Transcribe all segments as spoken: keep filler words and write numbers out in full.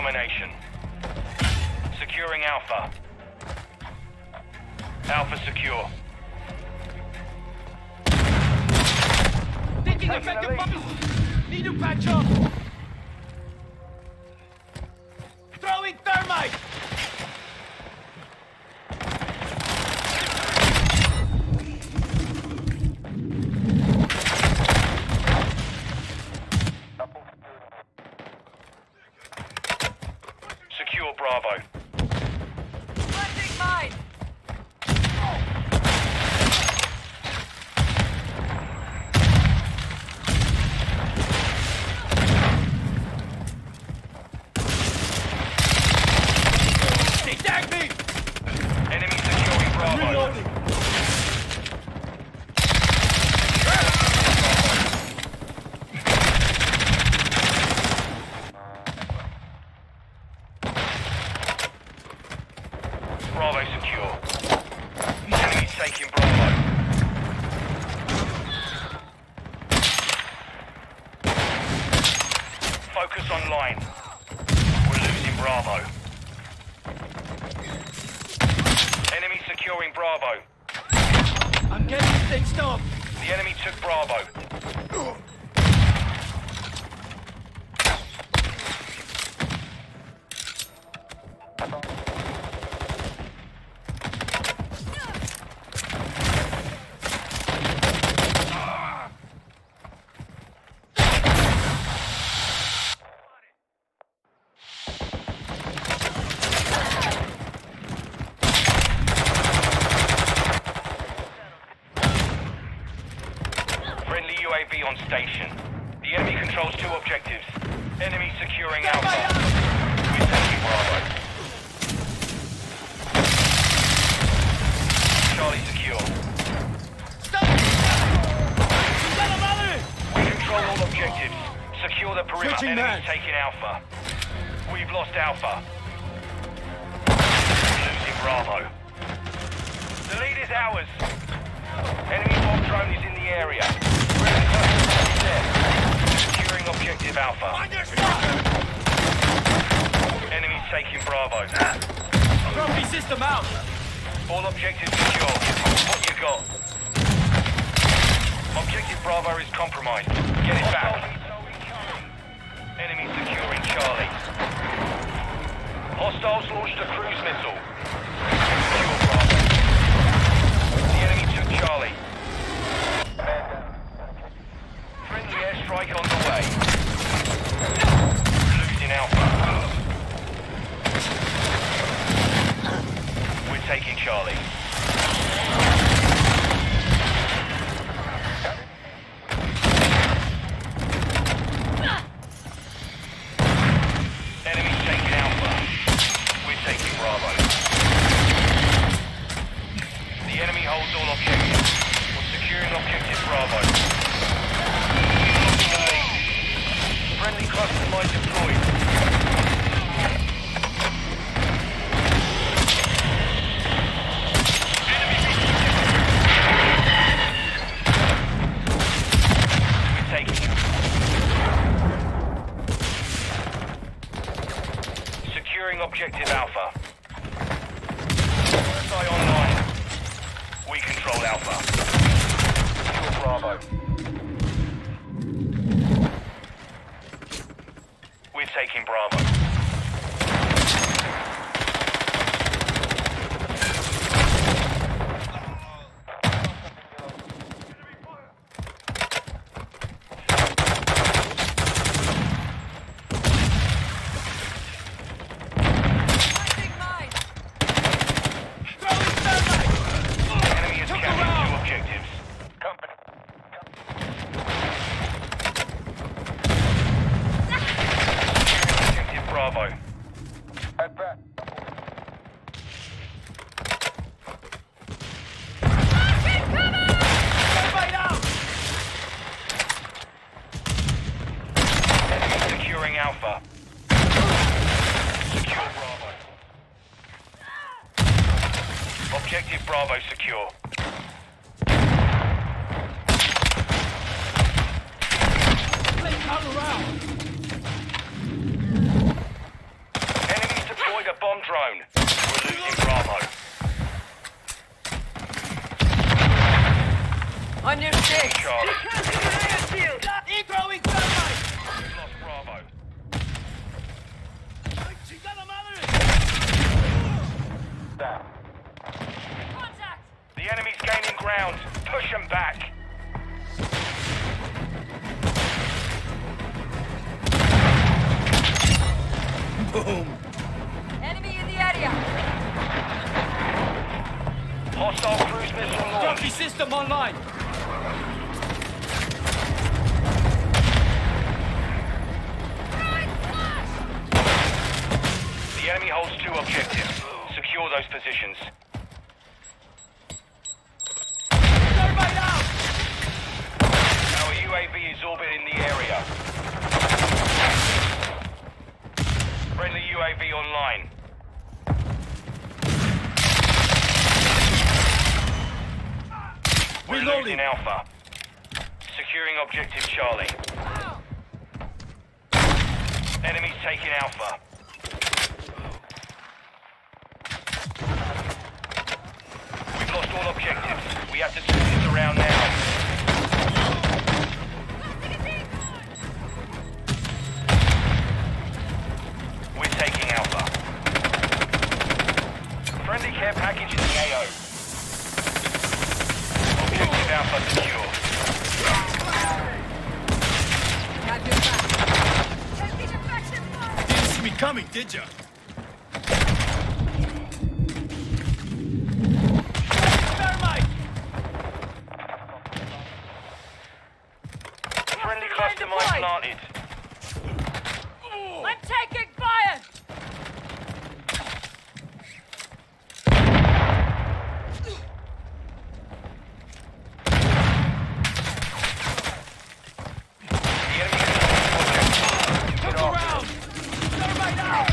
domination. Securing Alpha. Alpha secure. Taking effective fire! Need to patch up! Throwing thermite! Secure Bravo. Planting mine! They tagged me! Enemy securing Bravo. Reloading! Bravo secure. Enemy taking Bravo. Focus on line. We're losing Bravo. Enemy securing Bravo. I'm getting stitched up! The enemy took Bravo. Friendly U A V on station. The enemy controls two objectives. Enemy securing Alpha. We're taking Bravo. Charlie secure. Stop! Got him out of it! We control all objectives. Secure the perimeter. Switching Enemy's back. taking Alpha. We've lost Alpha. Losing Bravo. The lead is ours. Enemy bomb drone is in the area. Friendly customer is there. Securing objective Alpha. On your side! Enemy's taking Bravo. Trophy system out! All objectives secure. What you got? Objective Bravo is compromised. Get it back. Enemy securing Charlie. Hostiles launched a cruise missile. Secure Bravo. The enemy took Charlie. Friendly airstrike on the way. Losing Alpha. We're taking Charlie. Enemy taking Alpha. We're taking Bravo. The enemy holds all objectives. We're securing objective Bravo. Losing the lead. Friendly cluster mine deployed. We're taking him. Securing objective Alpha. Eye online. We control Alpha. Secure Bravo. We're taking Bravo. Planting mine! Throwing thermite! Enemy has Look captured around. two objectives. Company. Objective Bravo. Thermite out! Enemy securing Alpha. Secure Bravo. Objective Bravo secure. Play out around! drone. We're losing Bravo. On your six. Charlie. Throwing thermite! We've lost Bravo. Chingada madre! Contact. The enemy's gaining ground. Push them back. Boom! Enemy in the area. Hostile cruise missile Trophy launched. system online! The enemy holds two objectives. Secure those positions. Thermite out! Our U A V is orbiting the area. Friendly U A V online. We're Reloading. losing Alpha. Securing objective Charlie. Enemies taking Alpha. We've lost all objectives. We have to turn this around now. We're taking Alpha. Friendly care package in the A O. Objective Alpha secure. Have your back. Taking effective fire. Didn't see me coming, did ya? Thermite! Friendly cluster mine planted. I'm taking fire. The enemy is Look around! Thermite out!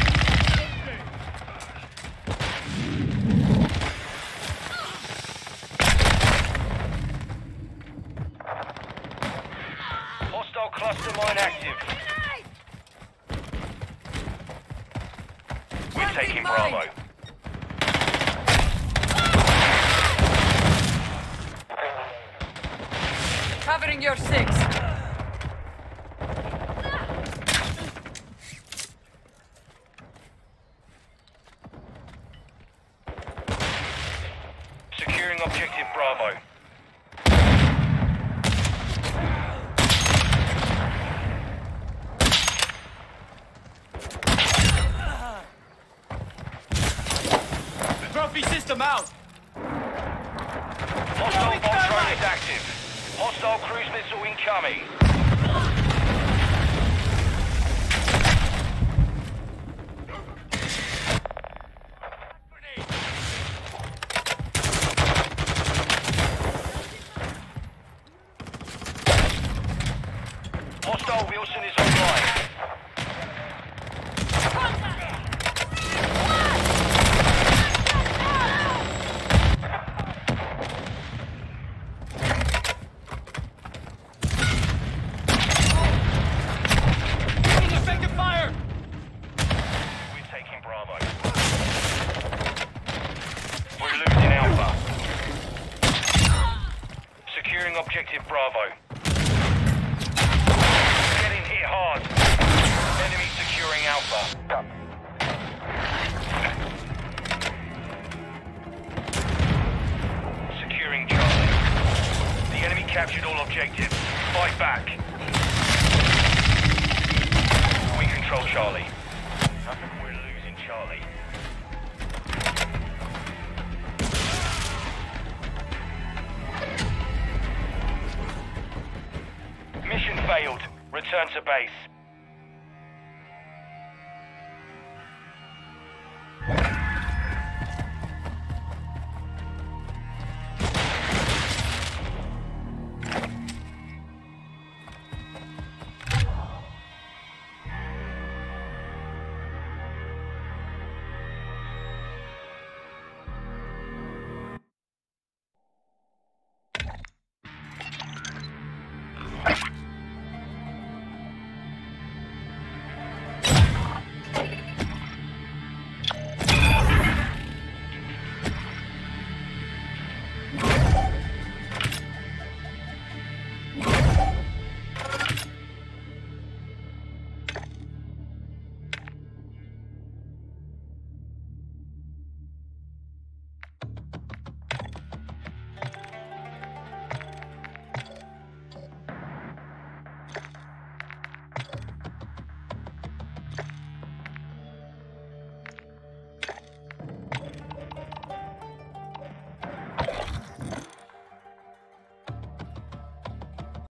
hostile cluster mine active. We're Planting taking mine. Bravo. Covering your six. Securing objective Bravo. Trophy system out! Hostile Throwing bomb drone thermite. is active. Hostile cruise missile incoming. Hostile Wilson is online. Taking effective fire! We're taking Bravo. We're losing Alpha. Securing objective Bravo. Getting hit hard. Enemy securing Alpha. Securing Charlie. The enemy captured all objectives. Fight back. We control Charlie. We're losing Charlie. Mission failed. Return to base.